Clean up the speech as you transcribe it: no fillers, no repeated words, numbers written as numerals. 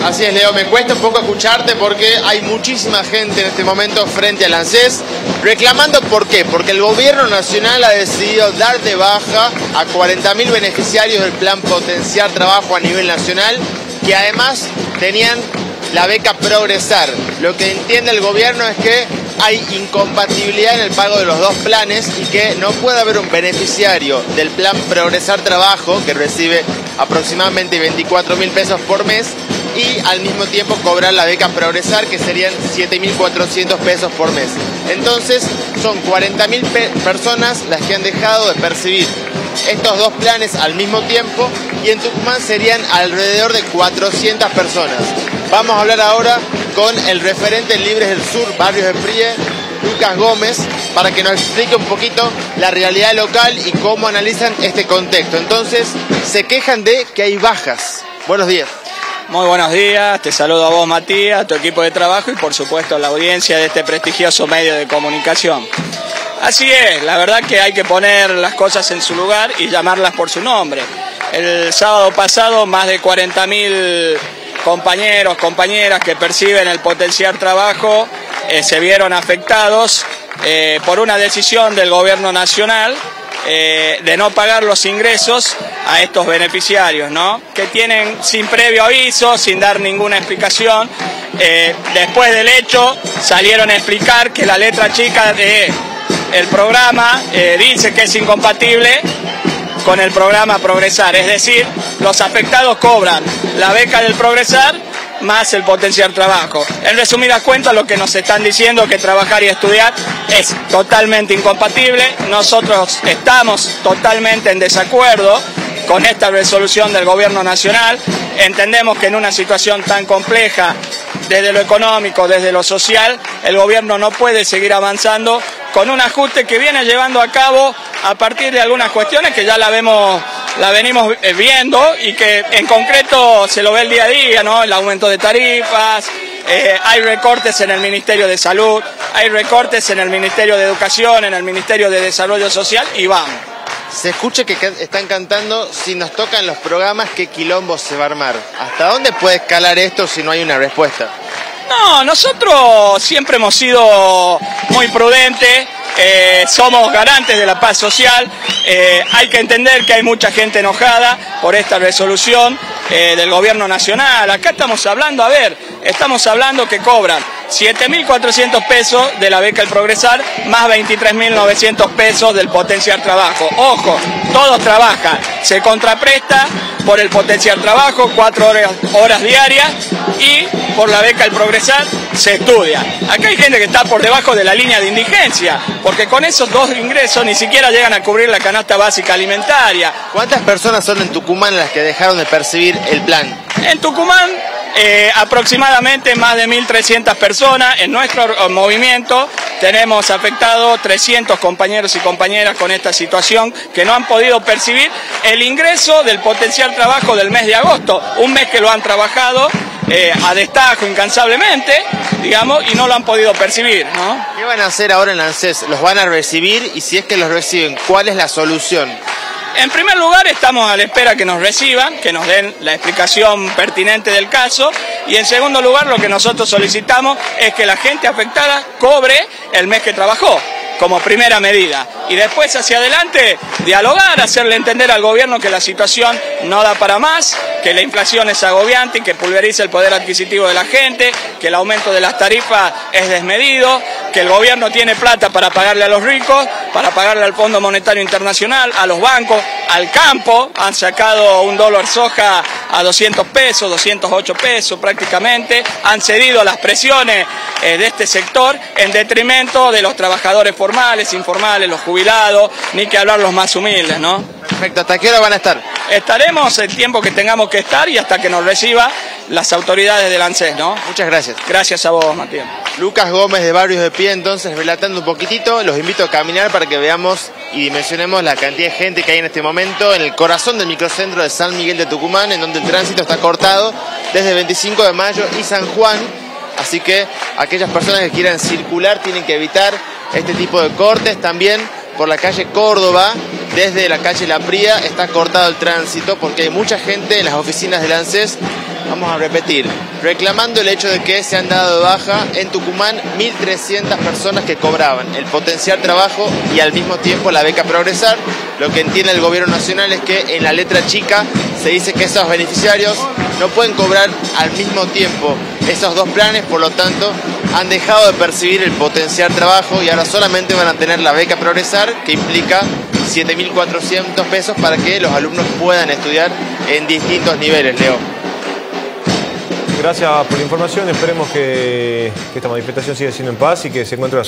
Así es, Leo, me cuesta un poco escucharte porque hay muchísima gente en este momento frente al ANSES reclamando. ¿Por qué? Porque el gobierno nacional ha decidido dar de baja a 40.000 beneficiarios del plan Potenciar Trabajo a nivel nacional, que además tenían la beca Progresar. Lo que entiende el gobierno es que hay incompatibilidad en el pago de los dos planes y que no puede haber un beneficiario del plan Progresar Trabajo que recibe aproximadamente 24.000 pesos por mes y al mismo tiempo cobrar la beca Progresar, que serían 7.400 pesos por mes. Entonces son 40.000 personas las que han dejado de percibir estos dos planes al mismo tiempo, y en Tucumán serían alrededor de 400 personas. Vamos a hablar ahora con el referente Libres del Sur, Barrios de Prie, Lucas Gómez, para que nos explique un poquito la realidad local y cómo analizan este contexto. Entonces, se quejan de que hay bajas. Buenos días. Muy buenos días, te saludo a vos, Matías, a tu equipo de trabajo y por supuesto a la audiencia de este prestigioso medio de comunicación. Así es, la verdad que hay que poner las cosas en su lugar y llamarlas por su nombre. El sábado pasado más de 40.000 compañeros, compañeras que perciben el Potenciar Trabajo se vieron afectados por una decisión del gobierno nacional de no pagar los ingresos a estos beneficiarios, ¿no? Que tienen sin previo aviso, sin dar ninguna explicación. Después del hecho salieron a explicar que la letra chica del programa dice que es incompatible con el programa Progresar, es decir, los afectados cobran la beca del Progresar más el Potenciar Trabajo. En resumidas cuentas, lo que nos están diciendo es que trabajar y estudiar es totalmente incompatible. Nosotros estamos totalmente en desacuerdo con esta resolución del gobierno nacional. Entendemos que en una situación tan compleja, desde lo económico, desde lo social, el gobierno no puede seguir avanzando con un ajuste que viene llevando a cabo a partir de algunas cuestiones que ya la venimos viendo y que en concreto se lo ve el día a día, ¿no? El aumento de tarifas, hay recortes en el Ministerio de Salud, hay recortes en el Ministerio de Educación, en el Ministerio de Desarrollo Social y vamos. Se escucha que están cantando: si nos tocan los programas, ¿qué quilombo se va a armar? ¿Hasta dónde puede escalar esto si no hay una respuesta? No, nosotros siempre hemos sido muy prudentes, somos garantes de la paz social. Hay que entender que hay mucha gente enojada por esta resolución del gobierno nacional. Acá estamos hablando, estamos hablando que cobran 7.400 pesos de la beca El Progresar más 23.900 pesos del Potenciar Trabajo. Ojo, todos trabajan, se contrapresta por el Potenciar Trabajo, 4 horas diarias, y por la beca El Progresar se estudia. Acá hay gente que está por debajo de la línea de indigencia, porque con esos dos ingresos ni siquiera llegan a cubrir la canasta básica alimentaria. ¿Cuántas personas son en Tucumán las que dejaron de percibir el plan? En Tucumán aproximadamente más de 1.300 personas. En nuestro movimiento tenemos afectados 300 compañeros y compañeras con esta situación que no han podido percibir el ingreso del Potenciar Trabajo del mes de agosto, un mes que lo han trabajado a destajo incansablemente, digamos, y no lo han podido percibir, ¿no? ¿Qué van a hacer ahora en la ANSES? ¿Los van a recibir? Y si es que los reciben, ¿cuál es la solución? En primer lugar, estamos a la espera que nos reciban, que nos den la explicación pertinente del caso, y en segundo lugar, lo que nosotros solicitamos es que la gente afectada cobre el mes que trabajó, como primera medida, y después hacia adelante dialogar, hacerle entender al gobierno que la situación no da para más, que la inflación es agobiante y que pulveriza el poder adquisitivo de la gente, que el aumento de las tarifas es desmedido, que el gobierno tiene plata para pagarle a los ricos, para pagarle al Fondo Monetario Internacional, a los bancos, al campo. Han sacado un dólar soja a 200 pesos, 208 pesos prácticamente, han cedido a las presiones de este sector en detrimento de los trabajadores formales, informales, los jubilados, ni que hablar los más humildes, ¿no? Perfecto, ¿hasta qué hora van a estar? Estaremos el tiempo que tengamos que estar y hasta que nos reciba las autoridades del ANSES, ¿no? Muchas gracias. Gracias a vos, Matías. Lucas Gómez de Barrios de Pie, entonces, relatando un poquitito. Los invito a caminar para que veamos y dimensionemos la cantidad de gente que hay en este momento en el corazón del microcentro de San Miguel de Tucumán, en donde el tránsito está cortado desde 25 de mayo y San Juan. Así que aquellas personas que quieran circular tienen que evitar este tipo de cortes. También por la calle Córdoba, desde la calle La Pría, está cortado el tránsito porque hay mucha gente en las oficinas del ANSES Vamos a repetir, reclamando el hecho de que se han dado de baja en Tucumán 1.300 personas que cobraban el potenciar trabajo y al mismo tiempo la beca Progresar. Lo que entiende el gobierno nacional es que en la letra chica se dice que esos beneficiarios no pueden cobrar al mismo tiempo esos dos planes, por lo tanto han dejado de percibir el potenciar trabajo y ahora solamente van a tener la beca Progresar, que implica 7.400 pesos para que los alumnos puedan estudiar en distintos niveles, Leo. Gracias por la información, esperemos que esta manifestación siga siendo en paz y que se encuentre